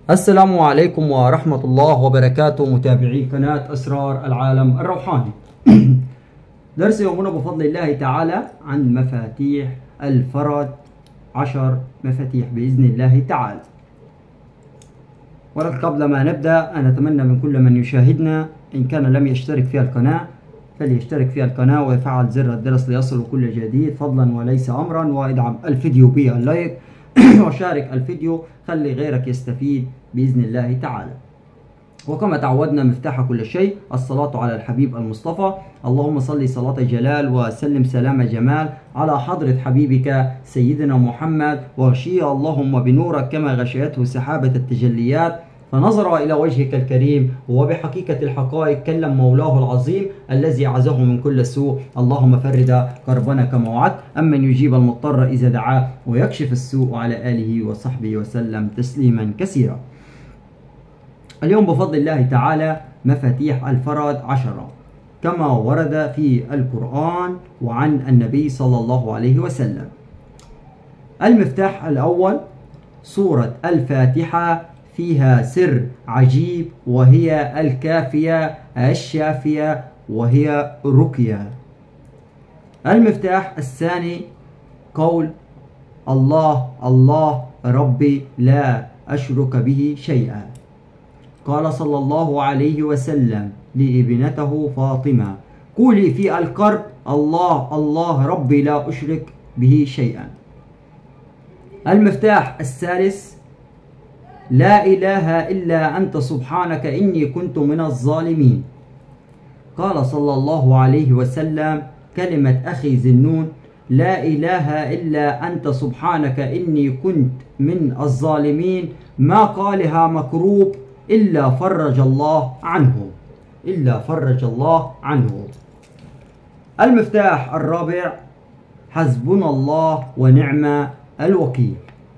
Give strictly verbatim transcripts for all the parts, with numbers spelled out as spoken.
السلام عليكم ورحمة الله وبركاته، متابعي قناة أسرار العالم الروحاني. درس يومنا بفضل الله تعالى عن مفاتيح الفرج، عشر مفاتيح بإذن الله تعالى. ولكن قبل ما نبدأ أنا أتمنى من كل من يشاهدنا إن كان لم يشترك في القناة فليشترك في القناة ويفعل زر الجرس ليصل كل جديد فضلا وليس أمرا، وادعم الفيديو باللايك وشارك الفيديو، خلي غيرك يستفيد بإذن الله تعالى. وكما تعودنا مفتاح كل شيء الصلاة على الحبيب المصطفى، اللهم صل صلاة جلال وسلم سلام جمال على حضرة حبيبك سيدنا محمد، وغشيه اللهم بنورك كما غشيته سحابة التجليات، فنظر إلى وجهك الكريم وبحقيقة الحقائق كلم مولاه العظيم الذي عزه من كل سوء. اللهم فرد كربنا كما وعدت، أمن يجيب المضطر إذا دعاه ويكشف السوء، على آله وصحبه وسلم تسليما كثيرا. اليوم بفضل الله تعالى مفاتيح الفرج عشرة كما ورد في القرآن وعن النبي صلى الله عليه وسلم. المفتاح الأول سورة الفاتحة، فيها سر عجيب وهي الكافية الشافية وهي رقية. المفتاح الثاني قول الله الله ربي لا أشرك به شيئا. قال صلى الله عليه وسلم لابنته فاطمة: قولي في الكرب الله الله ربي لا أشرك به شيئا. المفتاح الثالث لا إله إلا أنت سبحانك إني كنت من الظالمين. قال صلى الله عليه وسلم كلمة أخي ذي النون: لا إله إلا أنت سبحانك إني كنت من الظالمين، ما قالها مكروب إلا فرج الله عنه إلا فرج الله عنه. المفتاح الرابع حسبنا الله ونعم الوكيل،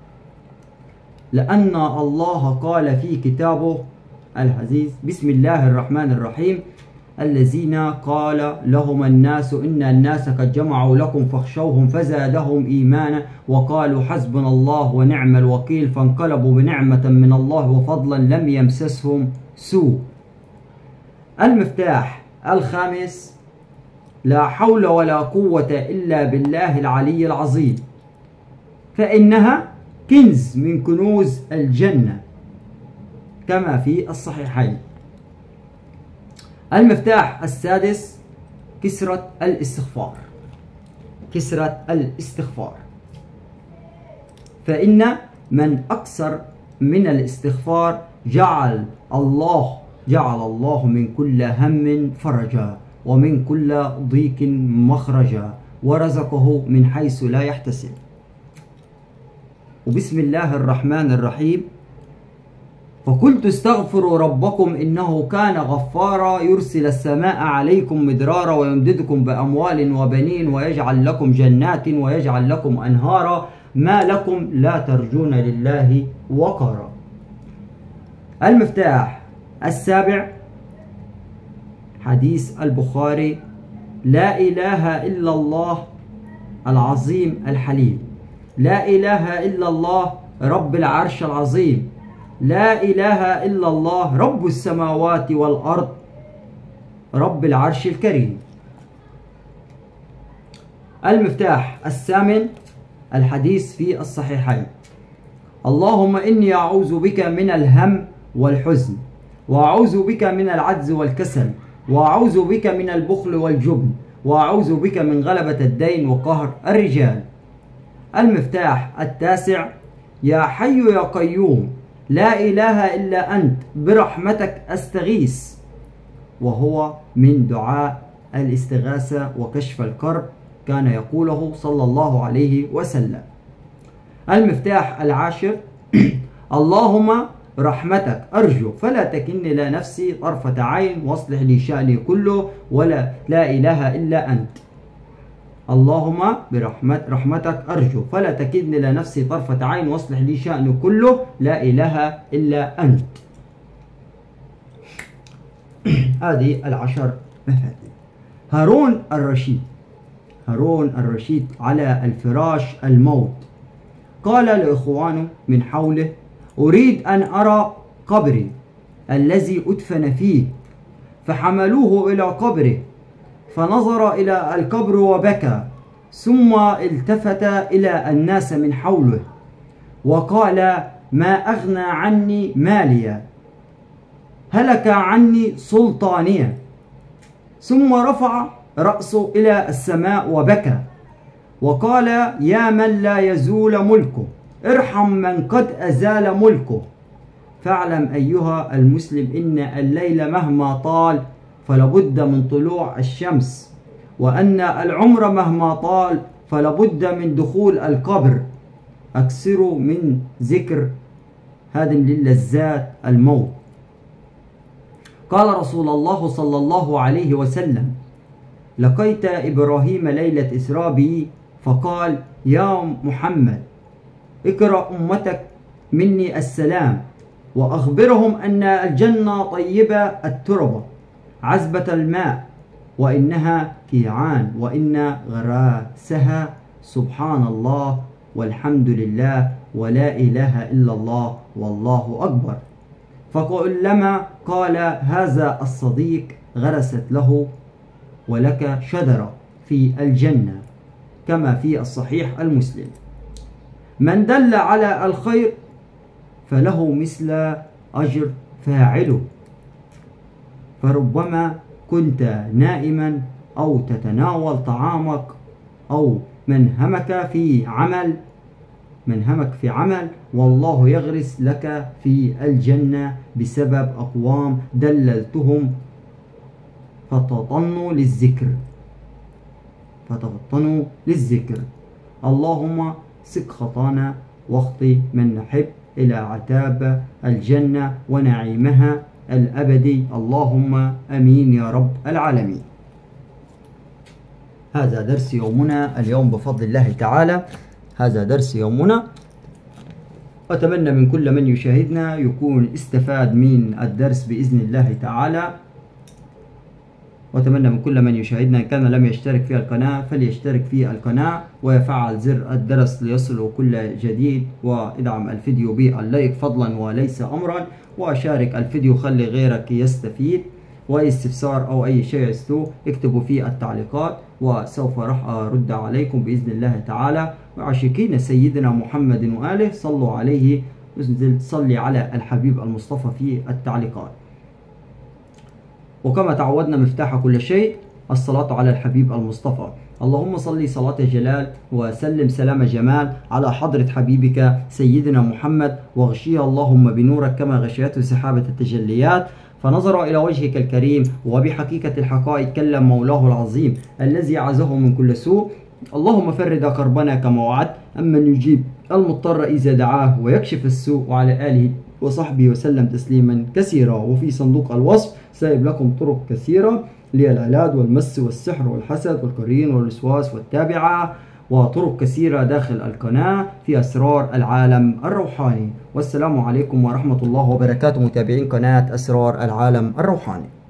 لأن الله قال في كتابه العزيز: بسم الله الرحمن الرحيم، الذين قال لهم الناس إن الناس قد جمعوا لكم فاخشوهم فزادهم إيمانا وقالوا حسبنا الله ونعم الوكيل، فانقلبوا بنعمة من الله وفضلا لم يمسسهم سوء. المفتاح الخامس لا حول ولا قوة إلا بالله العلي العظيم، فإنها كنز من كنوز الجنة كما في الصحيحين. المفتاح السادس كسرة الاستغفار كسرة الاستغفار فإن من أكثر من الاستغفار جعل الله جعل الله من كل هم فرجا ومن كل ضيق مخرجا ورزقه من حيث لا يحتسب. وبسم الله الرحمن الرحيم: فقلت استغفروا ربكم إنه كان غفارا يرسل السماء عليكم مدرارا ويمددكم بأموال وبنين ويجعل لكم جنات ويجعل لكم أنهارا ما لكم لا ترجون لله وقارا. المفتاح السابع حديث البخاري: لا إله إلا الله العظيم الحليم، لا إله إلا الله رب العرش العظيم، لا إله إلا الله رب السماوات والأرض رب العرش الكريم. المفتاح الثامن الحديث في الصحيحين: اللهم إني أعوذ بك من الهم والحزن، وأعوذ بك من العجز والكسل، وأعوذ بك من البخل والجبن، وأعوذ بك من غلبة الدين وقهر الرجال. المفتاح التاسع يا حي يا قيوم لا إله إلا أنت برحمتك أستغيث، وهو من دعاء الاستغاثة وكشف الكرب كان يقوله صلى الله عليه وسلم. المفتاح العاشر اللهم رحمتك أرجو فلا تكلني إلى نفسي طرفة عين واصلح لي شأني كله ولا لا إله إلا أنت. اللهم برحمت رحمتك أرجو فلا تكلني إلى نفسي طرفة عين واصلح لي شأني كله لا إله إلا أنت. هذه العشر مفاتيح. هارون الرشيد هارون الرشيد على الفراش الموت قال لإخوانه من حوله: أريد أن أرى القبر الذي أدفن فيه، فحملوه إلى قبره، فنظر إلى القبر وبكى، ثم التفت إلى الناس من حوله وقال: ما أغنى عني ماليا، هلك عني سلطانيا. ثم رفع رأسه إلى السماء وبكى وقال: يا من لا يزول ملكه، ارحم من قد أزال ملكه. فاعلم أيها المسلم إن الليل مهما طال فلابد من طلوع الشمس، وأن العمر مهما طال فلابد من دخول القبر. أكثروا من ذكر هذه للذات الموت. قال رسول الله صلى الله عليه وسلم: لقيت إبراهيم ليلة إسراء بي فقال: يا محمد، اقرأ أمتك مني السلام، وأخبرهم أن الجنة طيبة التربة عذبة الماء، وإنها كيعان، وإن غراسها سبحان الله والحمد لله ولا إله إلا الله والله أكبر. فكلما قال هذا الصديق غرست له ولك شجرة في الجنة، كما في الصحيح المسلم. من دل على الخير فله مثل أجر فاعله. فربما كنت نائما أو تتناول طعامك أو منهمك في عمل منهمك في عمل والله يغرس لك في الجنة بسبب أقوام دللتهم فتطنوا للذكر فتطنوا للذكر. اللهم سق خطانا واخطي من نحب إلى عتاب الجنة ونعيمها الأبدي، اللهم أمين يا رب العالمين. هذا درس يومنا اليوم بفضل الله تعالى. هذا درس يومنا. أتمنى من كل من يشاهدنا يكون استفاد من الدرس بإذن الله تعالى. وأتمنى من كل من يشاهدنا إن كان لم يشترك في القناة فليشترك في القناة ويفعل زر الجرس ليصله كل جديد، وادعم الفيديو باللايك فضلا وليس أمرا، وشارك الفيديو خلي غيرك يستفيد. وأي استفسار أو أي شيء يستو اكتبوا في التعليقات وسوف راح أرد عليكم بإذن الله تعالى. وعاشقين سيدنا محمد وآله صلوا عليه، صلي على الحبيب المصطفى في التعليقات. وكما تعودنا مفتاح كل شيء الصلاة على الحبيب المصطفى. اللهم صل صلاة جلال وسلم سلام جمال على حضرة حبيبك سيدنا محمد، وغشيه اللهم بنورك كما غشيته سحابة التجليات، فنظر إلى وجهك الكريم وبحقيقة الحقائق كلم مولاه العظيم الذي عزه من كل سوء. اللهم فرد كربنا كما وعدت، أمن يجيب المضطر إذا دعاه ويكشف السوء، وعلى آله وصحبه وسلم تسليما كثيرا. وفي صندوق الوصف سايب لكم طرق كثيرة للعلاج والمس والسحر والحسد والقرين والوسواس والتابعة، وطرق كثيرة داخل القناة في أسرار العالم الروحاني. والسلام عليكم ورحمة الله وبركاته متابعين قناة أسرار العالم الروحاني.